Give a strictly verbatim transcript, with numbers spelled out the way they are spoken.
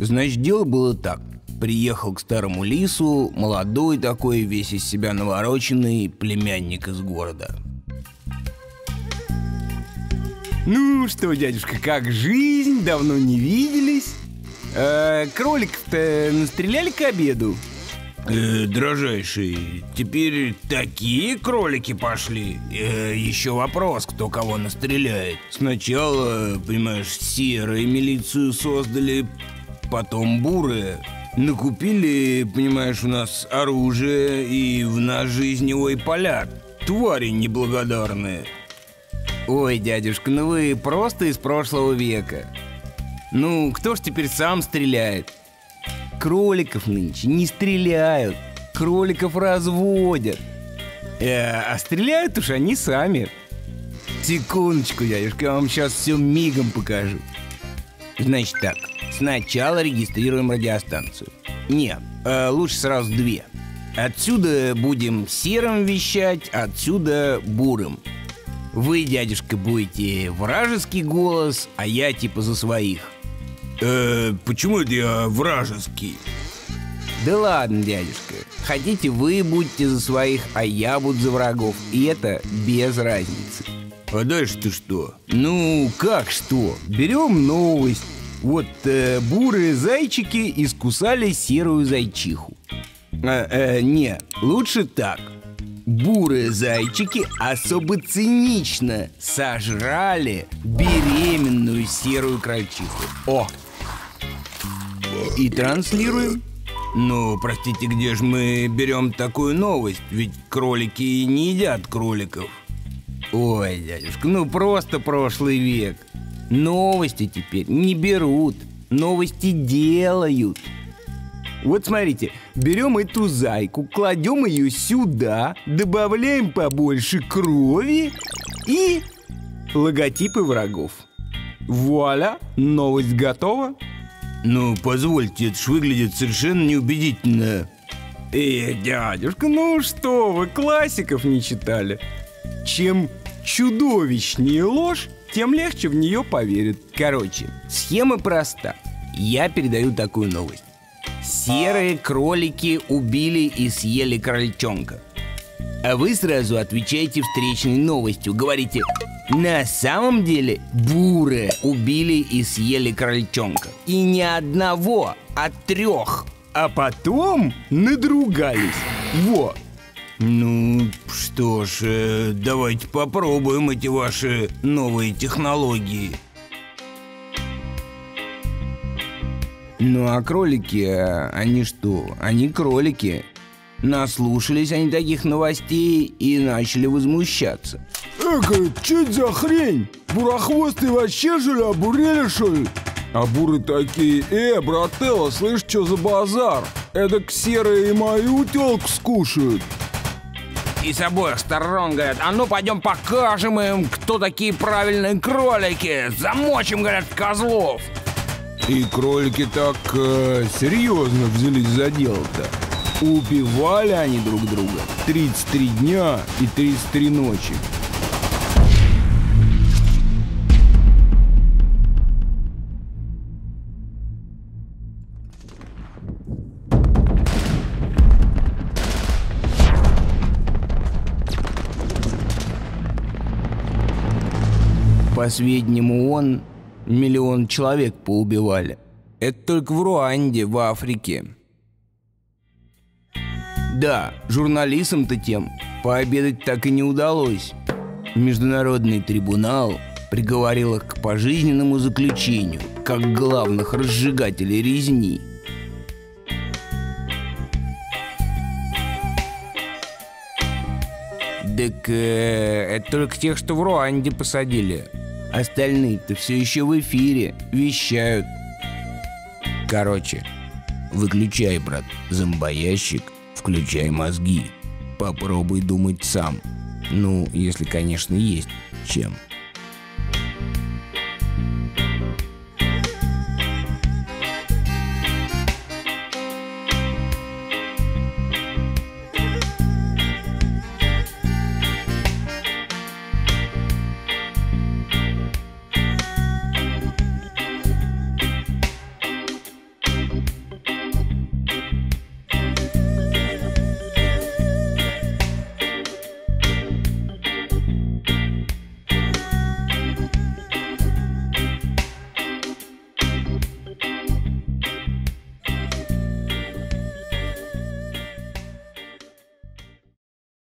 Значит, дело было так. Приехал к старому лису молодой такой, весь из себя навороченный племянник из города. «Ну что, дядюшка, как жизнь? Давно не виделись. Э, кроликов-то настреляли к обеду?» э, «Дрожайший, теперь такие кролики пошли. Э, еще вопрос, кто кого настреляет. Сначала, понимаешь, серые милицию создали, потом бурые. Накупили, понимаешь, у нас оружие и в нас жизневой палят. Твари неблагодарные». «Ой, дядюшка, ну вы просто из прошлого века. Ну, кто ж теперь сам стреляет? Кроликов нынче не стреляют, кроликов разводят. Э, а стреляют уж они сами. Секундочку, дядюшка, я вам сейчас все мигом покажу. Значит так, сначала регистрируем радиостанцию. Не, э, лучше сразу две. Отсюда будем серым вещать, отсюда бурым. Вы, дядюшка, будете вражеский голос, а я типа за своих. Э, почему это я вражеский? Да ладно, дядюшка. Хотите, вы будете за своих, а я буду за врагов. И это без разницы. А дальше-то что? Ну, как что? Берем новость. Вот э, бурые зайчики искусали серую зайчиху. э, э, Не, лучше так. Бурые зайчики особо цинично сожрали беременную серую крольчиху. О! И транслируем. Ну, простите, где же мы берем такую новость? Ведь кролики не едят кроликов. Ой, дядюшка, ну просто прошлый век. Новости теперь не берут, новости делают. Вот смотрите, берем эту зайку, кладем ее сюда, добавляем побольше крови и логотипы врагов. Вуаля, новость готова. Ну, позвольте, это ж выглядит совершенно неубедительно. Эй, дядюшка, ну что вы, классиков не читали? Чем чудовищнее ложь, тем легче в нее поверят. Короче, схема проста. Я передаю такую новость. Серые кролики убили и съели крольчонка. А вы сразу отвечаете встречной новостью. Говорите: на самом деле бурые убили и съели крольчонка. И не одного, а трех. А потом надругались. Во. Ну, что ж, э, давайте попробуем эти ваши новые технологии. Ну а кролики, они что? Они кролики. Наслушались они таких новостей и начали возмущаться. Эка, что это за хрень? Бурохвостые вообще, что ли, обурели, что ли? А буры такие: э, брателло, слышь, что за базар? Эдак серые и мою тёлку скушают. И с обоих сторон говорят: а ну пойдем покажем им, кто такие правильные кролики. Замочим, говорят, козлов. И кролики так э, серьезно взялись за дело-то. Убивали они друг друга тридцать три дня и тридцать три ночи. По сведениям ООН, миллион человек поубивали. Это только в Руанде, в Африке. Да, журналистам-то тем пообедать так и не удалось. Международный трибунал приговорил их к пожизненному заключению, как главных разжигателей резни. Так э, это только тех, что в Руанде посадили. Остальные-то все еще в эфире вещают. Короче, выключай, брат, зомбоящик, включай мозги. Попробуй думать сам. Ну, если, конечно, есть чем.